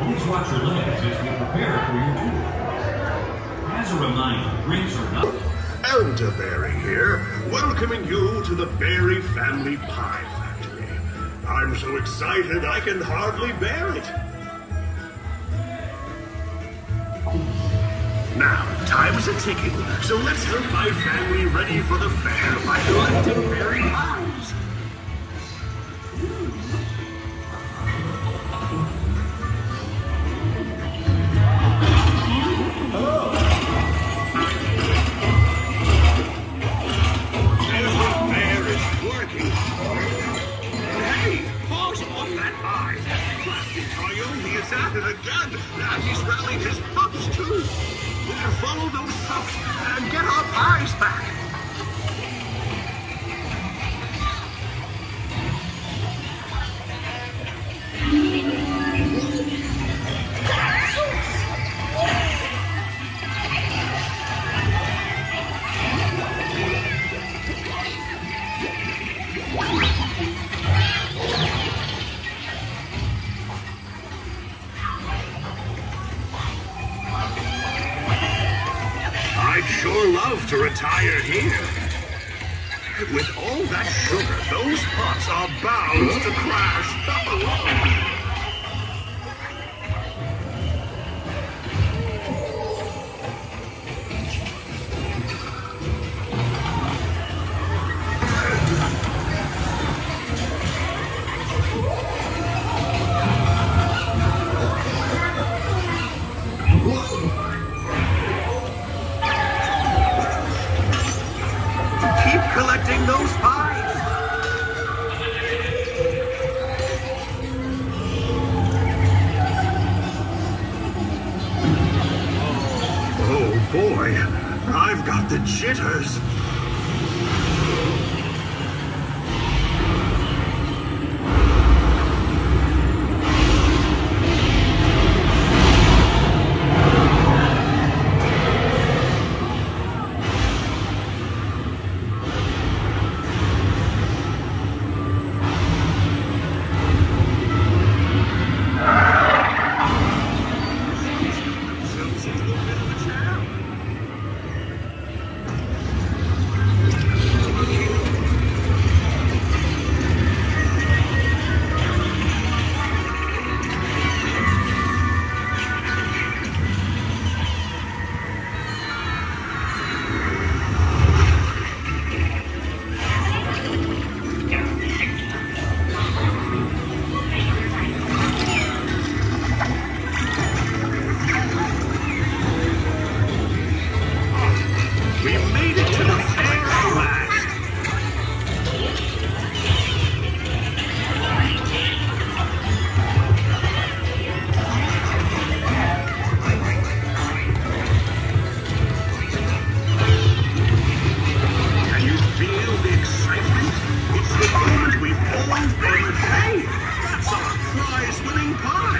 Please watch your legs as we prepare for your tour. As a reminder, drinks are not... Elderberry here, welcoming you to the Berry Family Pie Factory. I'm so excited I can hardly bear it. Now, time's a-ticking, so let's help my family ready for the fair by collecting berry pies. At it again, and he's rallied his pups too. Follow those pups and get our pies back. I'd sure love to retire here. With all that sugar, those pots are bound to crash. Keep collecting those pies. Oh boy, I've got the jitters. It's the moment we've all been. Hey, that's our prize-winning pie!